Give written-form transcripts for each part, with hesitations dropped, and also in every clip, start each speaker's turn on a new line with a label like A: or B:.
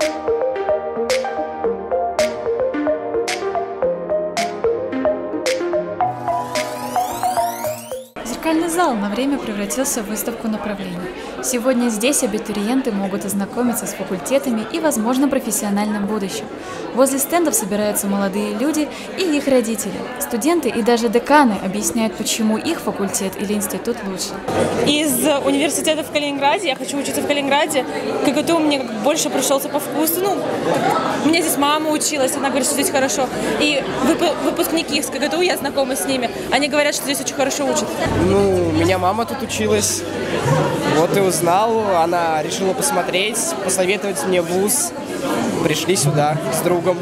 A: Зеркальный зал на время превратился в выставку направлений. Сегодня здесь абитуриенты могут ознакомиться с факультетами и, возможно, профессиональным будущим. Возле стендов собираются молодые люди и их родители. Студенты и даже деканы объясняют, почему их факультет или институт лучше.
B: Из университета в Калининграде, я хочу учиться в Калининграде, КГТУ мне больше пришелся по вкусу. У меня здесь мама училась, она говорит, что здесь хорошо. И выпускники с КГТУ, я знакома с ними, они говорят, что здесь очень хорошо учат.
C: У меня мама тут училась, вот и узнал, она решила посмотреть, посоветовать мне вуз, пришли сюда с другом.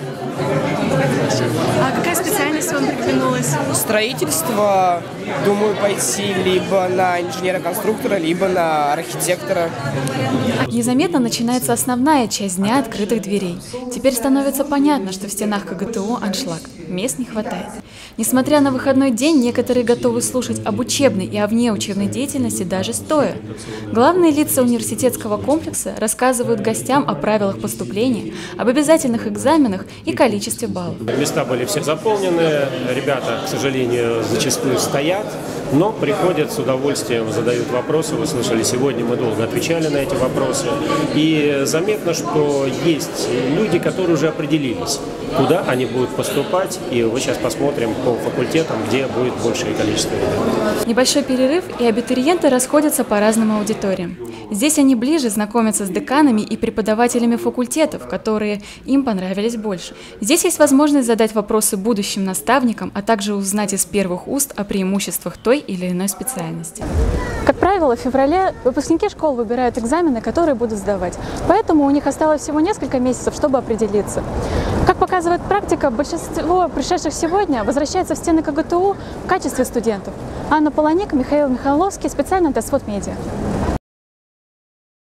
D: А какая специальность вам приглянулась?
C: Строительство, думаю, пойти либо на инженера-конструктора, либо на архитектора.
A: Незаметно начинается основная часть дня открытых дверей. Теперь становится понятно, что в стенах КГТУ аншлаг. Мест не хватает. Несмотря на выходной день, некоторые готовы слушать об учебной и о внеучебной деятельности даже стоя. Главные лица университетского комплекса рассказывают гостям о правилах поступления, об обязательных экзаменах и количестве баллов.
E: Места были все заполнены, ребята, к сожалению, зачастую стоят, но приходят с удовольствием, задают вопросы. Вы слышали, сегодня мы долго отвечали на эти вопросы. И заметно, что есть люди, которые уже определились, куда они будут поступать. И мы сейчас посмотрим по факультетам, где будет большее количество ребят.
A: Небольшой перерыв, и абитуриенты расходятся по разным аудиториям. Здесь они ближе знакомятся с деканами и преподавателями факультетов, которые им понравились больше. Здесь есть возможность задать вопросы будущим наставникам, а также узнать из первых уст о преимуществах той или иной специальности. Как правило, в феврале выпускники школ выбирают экзамены, которые будут сдавать. Поэтому у них осталось всего несколько месяцев, чтобы определиться. Как показывает практика, большинство пришедших сегодня возвращается в стены КГТУ в качестве студентов. Анна Полоник, Михаил Михайловский, специально для СВОТ Медиа.